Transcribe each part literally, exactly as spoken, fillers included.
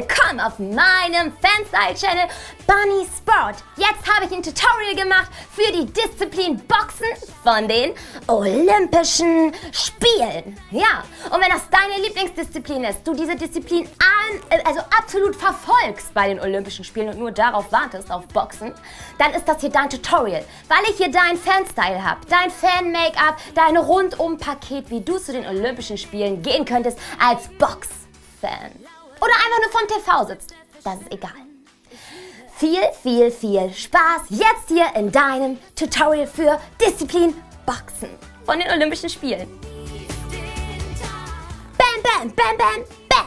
willkommen auf meinem Fanstyle-Channel Bunny Sport. Jetzt habe ich ein Tutorial gemacht für die Disziplin Boxen von den Olympischen Spielen. Ja, und wenn das deine Lieblingsdisziplin ist, du diese Disziplin an, also absolut verfolgst bei den Olympischen Spielen und nur darauf wartest, auf Boxen, dann ist das hier dein Tutorial, weil ich hier dein Fanstyle habe, dein Fan-Make-up, dein Rundum-Paket, wie du zu den Olympischen Spielen gehen könntest als Box-Fan. Oder einfach nur vom T V sitzt. Das ist egal. Viel, viel, viel Spaß jetzt hier in deinem Tutorial für Disziplin Boxen von den Olympischen Spielen. Bam, bam, bam, bam, bam.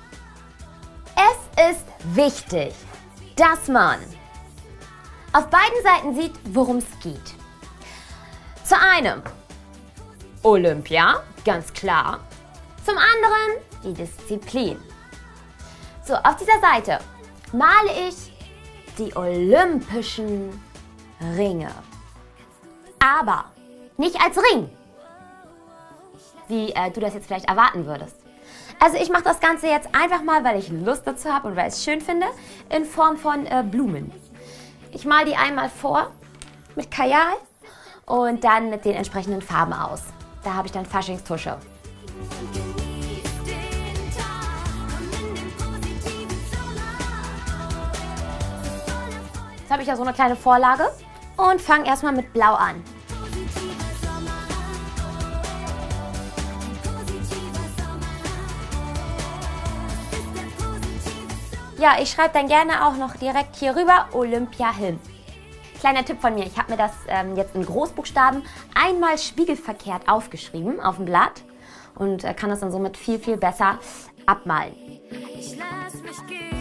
Es ist wichtig, dass man auf beiden Seiten sieht, worum es geht. Zu einem Olympia, ganz klar. Zum anderen die Disziplin. So, auf dieser Seite male ich die Olympischen Ringe. Aber nicht als Ring, wie äh, du das jetzt vielleicht erwarten würdest. Also ich mache das Ganze jetzt einfach mal, weil ich Lust dazu habe und weil ich es schön finde, in Form von äh, Blumen. Ich male die einmal vor mit Kajal und dann mit den entsprechenden Farben aus. Da habe ich dann Faschingstusche. Jetzt habe ich ja so eine kleine Vorlage und fange erstmal mit Blau an. Ja, ich schreibe dann gerne auch noch direkt hier rüber Olympia hin. Kleiner Tipp von mir, ich habe mir das ähm, jetzt in Großbuchstaben einmal spiegelverkehrt aufgeschrieben auf dem Blatt und äh, kann das dann somit viel, viel besser abmalen. Ich lass mich gehen.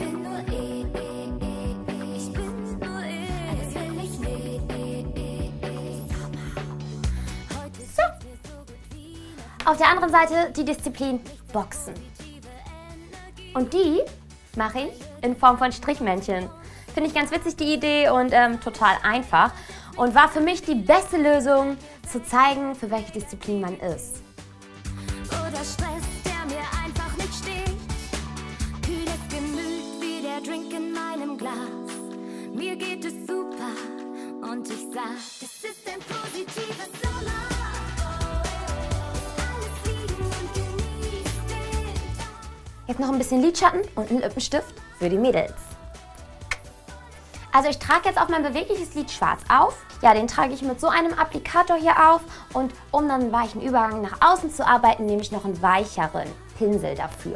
Auf der anderen Seite die Disziplin Boxen. Und die mache ich in Form von Strichmännchen. Finde ich ganz witzig, die Idee, und ähm, total einfach. Und war für mich die beste Lösung, zu zeigen, für welche Disziplin man ist. Oder Stress, der mir einfach nicht steht. Kühles Gemüt wie der Drink in meinem Glas. Mir geht es super und ich sag, das ist ein positives Sommer. Jetzt noch ein bisschen Lidschatten und einen Lippenstift für die Mädels. Also ich trage jetzt auch mein bewegliches Lid schwarz auf. Ja, den trage ich mit so einem Applikator hier auf. Und um dann einen weichen Übergang nach außen zu arbeiten, nehme ich noch einen weicheren Pinsel dafür.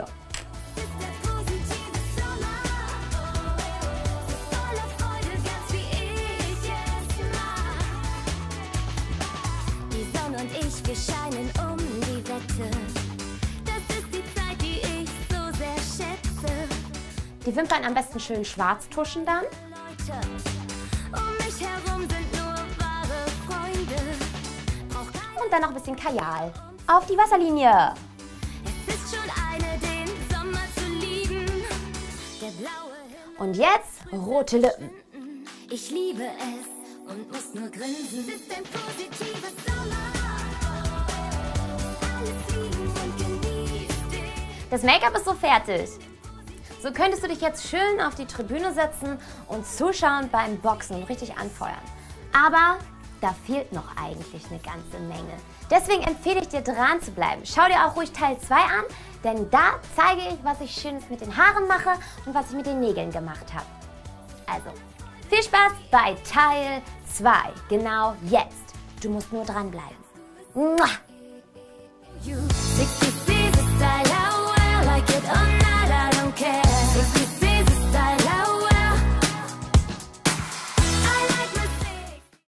Die Sonne und ich, wir scheinen um die Wette. Die Wimpern am besten schön schwarz tuschen dann. Und dann noch ein bisschen Kajal auf die Wasserlinie. Und jetzt rote Lippen. Ich liebe es und muss nur grinsen. Es ist ein positives Sommer. Das Make-up ist so fertig. So könntest du dich jetzt schön auf die Tribüne setzen und zuschauen beim Boxen und richtig anfeuern. Aber da fehlt noch eigentlich eine ganze Menge. Deswegen empfehle ich dir, dran zu bleiben. Schau dir auch ruhig Teil zwei an, denn da zeige ich, was ich Schönes mit den Haaren mache und was ich mit den Nägeln gemacht habe. Also, viel Spaß bei Teil zwei. Genau jetzt. Du musst nur dranbleiben. Mua!